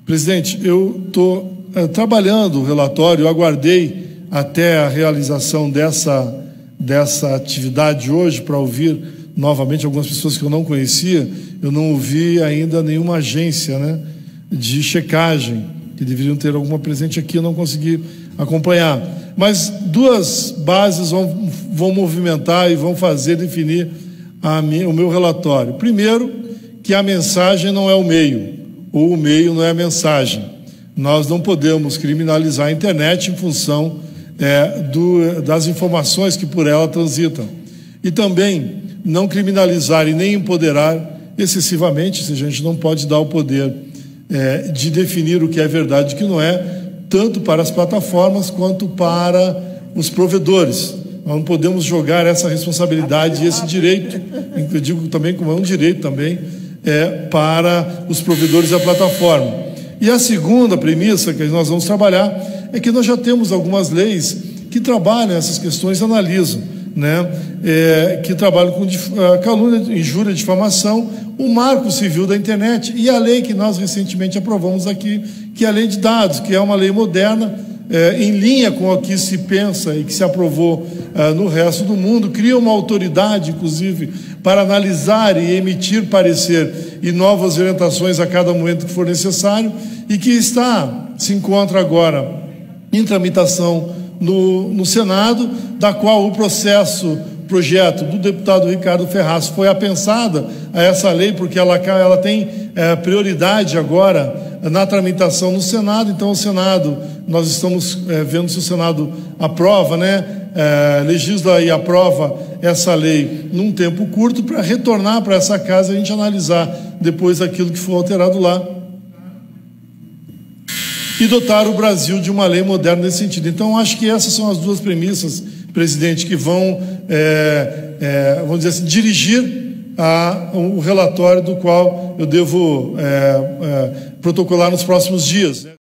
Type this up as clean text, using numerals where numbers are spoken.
Presidente, eu estou trabalhando o relatório, eu aguardei até a realização dessa atividade hoje para ouvir novamente algumas pessoas que eu não conhecia. Eu não ouvi ainda nenhuma agência, né, de checagem, que deveriam ter alguma presente aqui, eu não consegui acompanhar. Mas duas bases vão movimentar e vão definir o meu relatório. Primeiro, que a mensagem não é o meio, ou o meio não é a mensagem. Nós não podemos criminalizar a internet em função das informações que por ela transitam. E também não criminalizar e nem empoderar excessivamente, se a gente não pode dar o poder de definir o que é verdade e o que não é, tanto para as plataformas quanto para os provedores. Nós não podemos jogar essa responsabilidade e esse direito, eu digo também como é um direito também, para os provedores da plataforma. E a segunda premissa que nós vamos trabalhar é que nós já temos algumas leis que trabalham essas questões, analisam, né, que trabalham com calúnia, injúria, difamação, o Marco Civil da Internet e a lei que nós recentemente aprovamos aqui, que é a Lei de Dados, que é uma lei moderna, em linha com o que se pensa e que se aprovou no resto do mundo, cria uma autoridade, inclusive, para analisar e emitir parecer e novas orientações a cada momento que for necessário, e que se encontra agora em tramitação no Senado, da qual o projeto do deputado Ricardo Ferraz foi apensada a essa lei, porque ela tem prioridade agora na tramitação no Senado. Então o Senado, nós estamos vendo se o Senado aprova, né, legisla e aprova essa lei num tempo curto, para retornar para essa casa e a gente analisar depois aquilo que for alterado lá e dotar o Brasil de uma lei moderna nesse sentido. Então acho que essas são as duas premissas, presidente, que vão vamos dizer assim, dirigir o relatório do qual eu devo protocolar nos próximos dias.